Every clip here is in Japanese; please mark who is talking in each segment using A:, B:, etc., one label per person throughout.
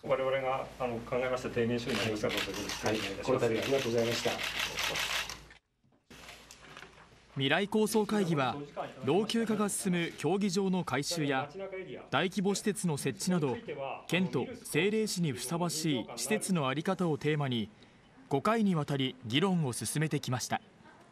A: 我々が考えました提言書になりますが、どうぞよろしくお願いいたします。
B: この度はありがとうございました。
C: 未来構想会議は、老朽化が進む競技場の改修や大規模施設の設置など、県と政令市にふさわしい施設の在り方をテーマに5回にわたり議論を進めてきました。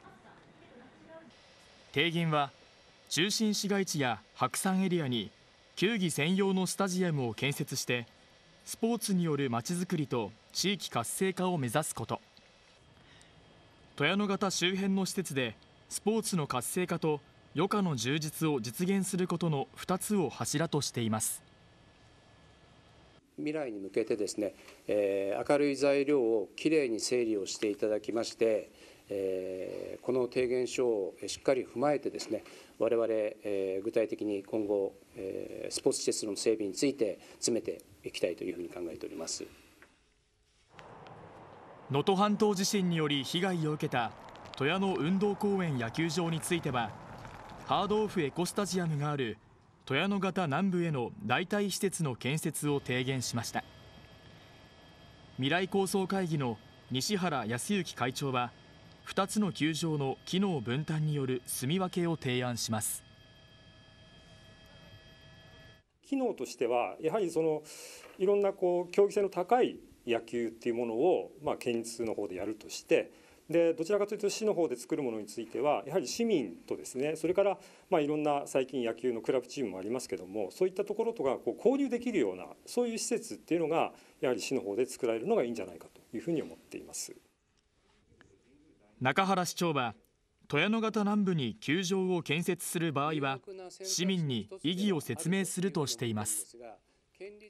C: 提言は、中心市街地や白山エリアに球技専用のスタジアムを建設して、スポーツによるまちづくりと地域活性化を目指すこと、鳥屋野潟周辺の施設でスポーツの活性化と余暇の充実を実現することの2つを柱としています。
D: 未来に向けてですね、明るい材料をきれいに整理をしていただきまして、この提言書をしっかり踏まえてですね、我々具体的に今後スポーツ施設の整備について詰めていきたいというふうに考えております。
C: 能登半島地震により被害を受けた鳥屋野運動公園野球場については、ハードオフエコスタジアムがある鳥屋野潟南部への代替施設の建設を提言しました。未来構想会議の西原康之会長は、2つの球場の機能分担による住み分けを提案します。
A: 機能としては、やはりいろんな競技性の高い野球っていうものを、県立の方でやるとして、でどちらかというと市の方で作るものについてはやはり市民とですね、それからいろんな最近野球のクラブチームもありますけども、そういったところとか交流できるようなそういう施設っていうのがやはり市の方で作られるのがいいんじゃないかというふうに思っています。
C: 中原市長は、鳥屋野潟南部に球場を建設する場合は市民に意義を説明するとしています。